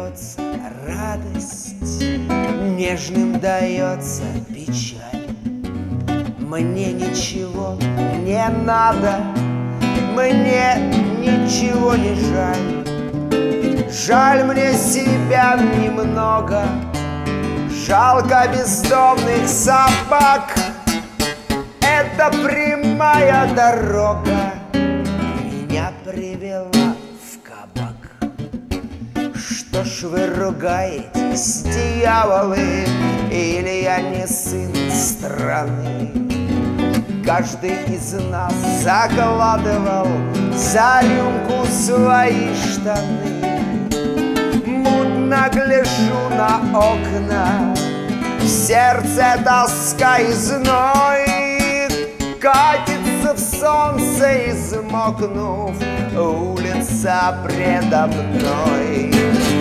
дается радость, нежным дается печаль. Мне ничего не надо, мне ничего не жаль. Жаль мне себя немного, жалко бездомных собак. Это прямая дорога меня привела в кабак. Что ж вы ругаетесь, дьяволы, или я не сын страны? Каждый из нас закладывал за рюмку свои штаны. Мутно гляжу на окна, в сердце тоска и зной. Катится в солнце, измокнув, улица предо мной.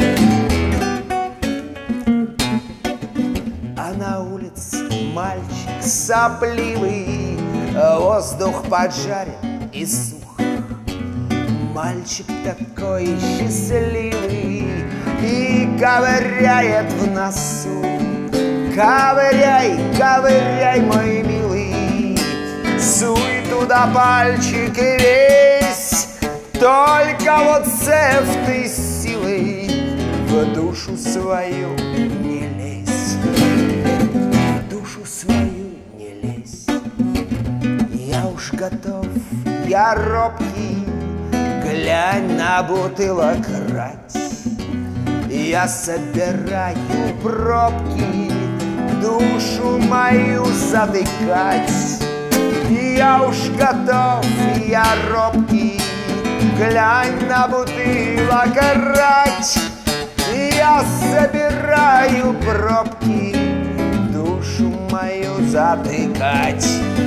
А на улице мальчик сопливый, воздух поджарен и сух. Мальчик такой счастливый и ковыряет в носу. Ковыряй, ковыряй, мой милый, суй туда пальчик и весь. Только вот цев ты силой в душу свою не лезь. В душу свою не лезь. Я уж готов, я робкий, глянь на бутылок рать. Я собираю пробки, душу мою затыкать. Я уж готов, я робкий, глянь на бутылок рать. Я собираю пробки, душу мою затыкать.